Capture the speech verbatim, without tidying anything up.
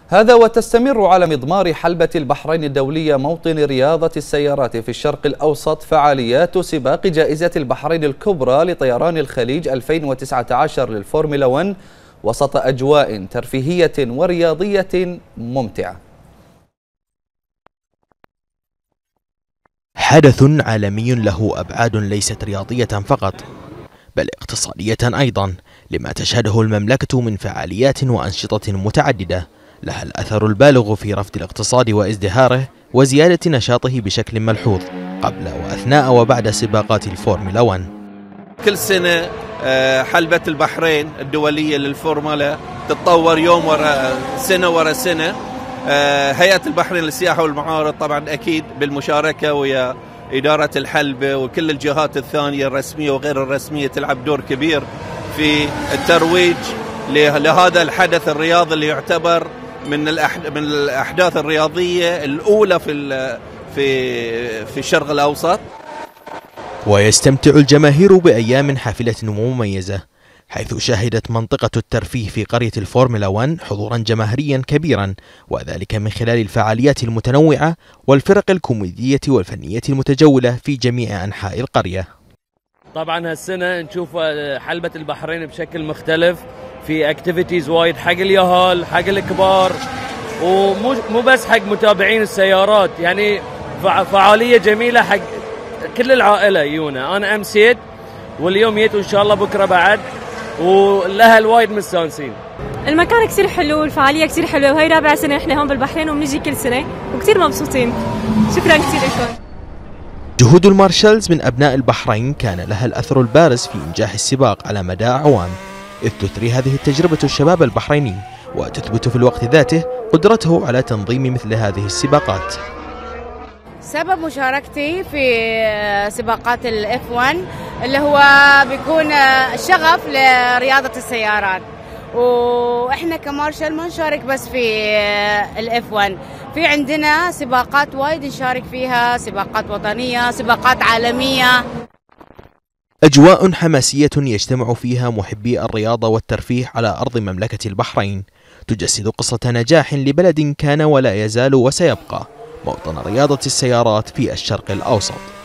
هذا وتستمر على مضمار حلبة البحرين الدولية موطن رياضة السيارات في الشرق الأوسط فعاليات سباق جائزة البحرين الكبرى لطيران الخليج ألفين وتسعة عشر للفورمولا واحد وسط أجواء ترفيهية ورياضية ممتعة. حدث عالمي له أبعاد ليست رياضية فقط بل اقتصادية أيضا، لما تشهده المملكة من فعاليات وأنشطة متعددة لها الأثر البالغ في رفع الاقتصاد وازدهاره وزيادة نشاطه بشكل ملحوظ قبل وأثناء وبعد سباقات الفورمولا واحد. كل سنة حلبة البحرين الدولية للفورمولا تتطور يوم ورا سنة ورا سنة. هيئة البحرين للسياحة والمعارض طبعا أكيد بالمشاركة ويا إدارة الحلبة وكل الجهات الثانية الرسمية وغير الرسمية تلعب دور كبير في الترويج لهذا الحدث الرياضي اللي يعتبر من من الأحداث الرياضية الأولى في في في الشرق الأوسط. ويستمتع الجماهير بأيام حافلة ومميزة، حيث شهدت منطقة الترفيه في قرية الفورمولا واحد حضورا جماهيريا كبيرا، وذلك من خلال الفعاليات المتنوعة والفرق الكوميدية والفنية المتجولة في جميع أنحاء القرية. طبعا هالسنة نشوف حلبة البحرين بشكل مختلف، في اكتيفيتيز وايد حق اليهال حق الكبار، ومو مو بس حق متابعين السيارات، يعني فعالية جميلة حق كل العائلة يونا. أنا أمسيت واليوم جيت وإن شاء الله بكرة بعد، ولها الوايد مستانسين. المكان كثير حلو والفعالية كثير حلوة، وهي رابع سنة احنا هون بالبحرين وبنجي كل سنة وكثير مبسوطين. شكرا كثير لكم. جهود المارشالز من أبناء البحرين كان لها الأثر البارز في إنجاح السباق على مدى أعوام، إذ تثري هذه التجربة الشباب البحريني وتثبت في الوقت ذاته قدرته على تنظيم مثل هذه السباقات. سبب مشاركتي في سباقات الاف واحد اللي هو بيكون شغف لرياضة السيارات، واحنا كمارشال ما نشارك بس في الاف واحد، في عندنا سباقات وايد نشارك فيها، سباقات وطنية، سباقات عالمية. أجواء حماسية يجتمع فيها محبي الرياضة والترفيه على أرض مملكة البحرين، تجسد قصة نجاح لبلد كان ولا يزال وسيبقى موطن رياضة السيارات في الشرق الأوسط.